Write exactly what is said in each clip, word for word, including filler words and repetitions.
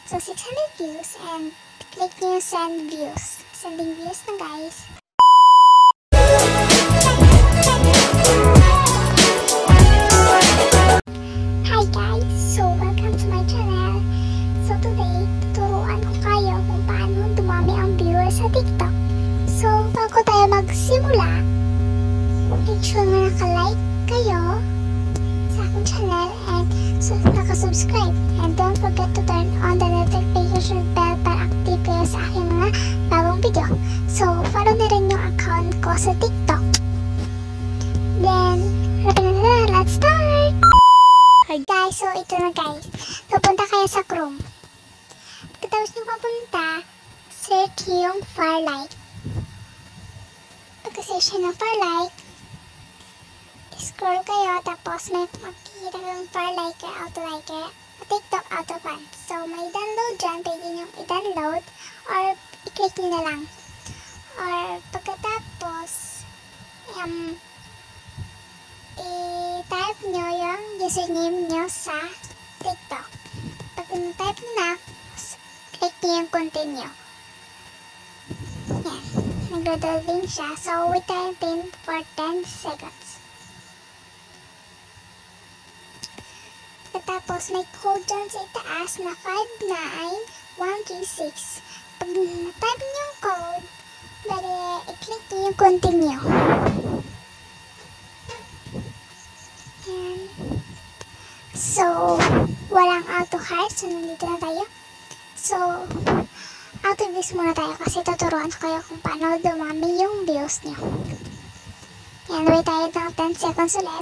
So, six hundred views and click nyo yung send views. Sending views na guys. Hi guys! So, welcome to my channel. So, today, tuturuan ko kayo kung paano dumami ang viewers sa TikTok. So, bago tayo magsimula, make sure na naka-like kayo sa aking channel and so, naka-subscribe. And don't forget to turn on the notification bell para active kayo sa aking mga bagong video. So, follow na rin yung account ko sa TikTok. Then, let's start! Hi guys! So, ito na guys. So, punta kayo sa Chrome. Pagkatapos nyo papunta, search yung Farlight. Pagka-search nyo ng Farlight, scroll kayo, tapos may makikita kayong Farlighter, Autoliker, TikTok Autofan. So, may download dyan, pwede nyo i-download or i-click nyo na lang. Or, pagkatapos, um, i-type nyo yung username nyo sa TikTok. Pag na-type nyo na, click nyo yung continue. Yan. Nag-loading siya. So, wait natin for ten seconds. Tapos, may code dyan sa itaas na five nine one three six. Pag na-type nyo yung code, bali, i-click nyo yung continue. Yan. So, walang auto heart. So, nandito na tayo. So, auto views muna tayo kasi tuturuan ko kayo kung paano dumami yung views nyo. Yan, wait tayo ng ten seconds ulit.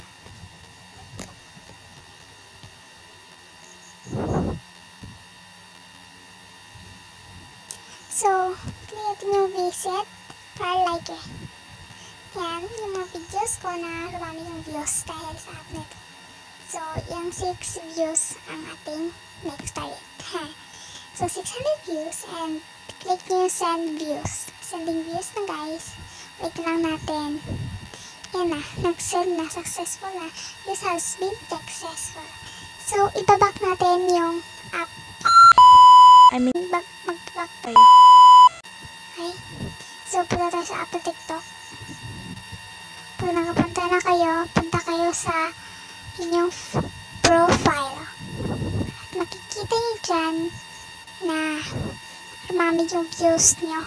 So, click nyo visit Farlighter. Yan, yung mga videos ko na rumami yung views dahil sa app nito. So, yung six views ang ating next target. So, six hundred views and click nyo yung send views. Sending views na guys. Wait lang natin. Yan na, nag-send na, successful na. This has been successful. So, ibaback natin yung app. I mean, Mag mag-back tayo. Okay. So, punta tayo sa app na TikTok. Pag nakapunta na kayo, punta kayo sa inyong profile. At makikita nyo dyan na rumami yung views nyo.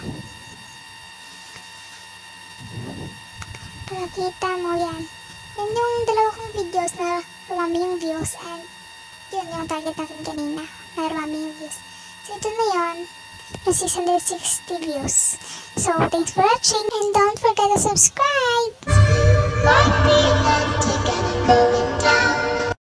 Pagkita mo yan. Yan yung dalawa kong videos na rumami yung views and yun yung target natin kanina na rumami yung views. So, ito na yun. Yung six hundred sixty views. So, thanks for watching and don't forget to subscribe!